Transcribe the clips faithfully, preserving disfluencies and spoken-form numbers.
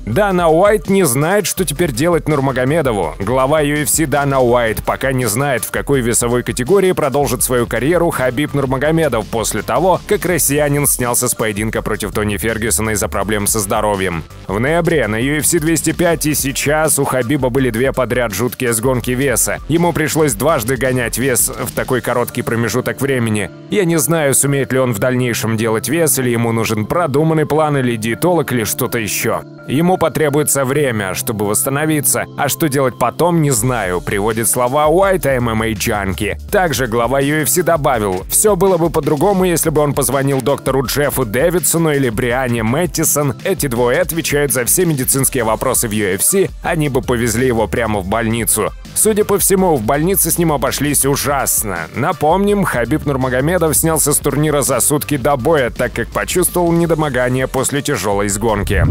Дана Уайт не знает, что теперь делать Нурмагомедову. Глава ю эф си Дана Уайт пока не знает, в какой весовой категории продолжит свою карьеру Хабиб Нурмагомедов после того, как россиянин снялся с поединка против Тони Фергюсона из-за проблем со здоровьем. В ноябре на ю эф си двести пять и сейчас у Хабиба были две подряд жуткие сгонки веса. Ему пришлось дважды гонять вес в такой короткий промежуток времени. Я не знаю, сумеет ли он в дальнейшем делать вес, или ему нужен продуманный план, или диетолог, или что-то еще. Ему потребуется время, чтобы восстановиться, а что делать потом, не знаю, приводит слова Уайта эм эм а-джанки. Также глава ю эф си добавил, все было бы по-другому, если бы он позвонил доктору Джеффу Дэвидсону или Брианне Мэттисон. Эти двое отвечают за все медицинские вопросы в ю эф си, они бы повезли его прямо в больницу. Судя по всему, в больнице с ним обошлись ужасно. Напомним, Хабиб Нурмагомедов снялся с турнира за сутки до боя, так как почувствовал недомогание после тяжелой сгонки.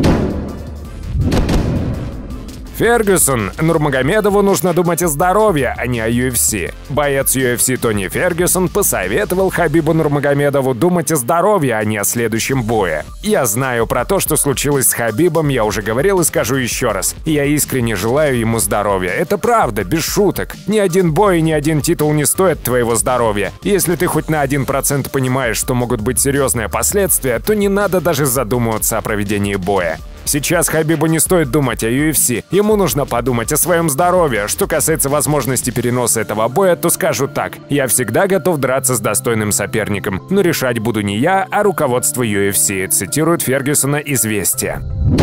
Фергюсон. Нурмагомедову нужно думать о здоровье, а не о ю эф си. Боец ю эф си Тони Фергюсон посоветовал Хабибу Нурмагомедову думать о здоровье, а не о следующем бое. Я знаю про то, что случилось с Хабибом, я уже говорил и скажу еще раз. Я искренне желаю ему здоровья. Это правда, без шуток. Ни один бой и ни один титул не стоит твоего здоровья. Если ты хоть на один процент понимаешь, что могут быть серьезные последствия, то не надо даже задумываться о проведении боя. Сейчас Хабибу не стоит думать о ю эф си, ему нужно подумать о своем здоровье. Что касается возможности переноса этого боя, то скажу так, я всегда готов драться с достойным соперником, но решать буду не я, а руководство ю эф си, цитирует Фергюсона «Известия».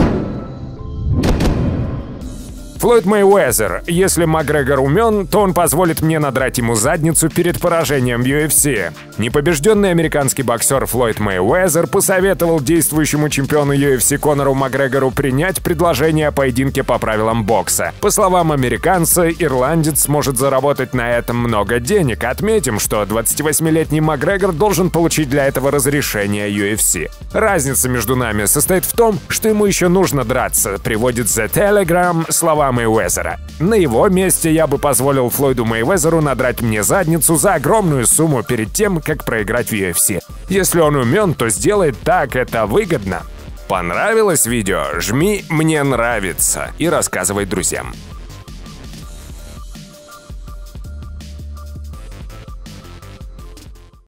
Флойд Мейуэзер. Если Макгрегор умен, то он позволит мне надрать ему задницу перед поражением в ю эф си. Непобежденный американский боксер Флойд Мейуэзер посоветовал действующему чемпиону ю эф си Конору Макгрегору принять предложение о поединке по правилам бокса. По словам американца, ирландец сможет заработать на этом много денег. Отметим, что двадцативосьмилетний Макгрегор должен получить для этого разрешение ю эф си. Разница между нами состоит в том, что ему еще нужно драться, приводит The Telegram слова Мейуэзера. На его месте я бы позволил Флойду Мейуэзеру надрать мне задницу за огромную сумму перед тем, как проиграть в ю эф си. Если он умен, то сделает так, это выгодно. Понравилось видео? Жми «Мне нравится» и рассказывай друзьям.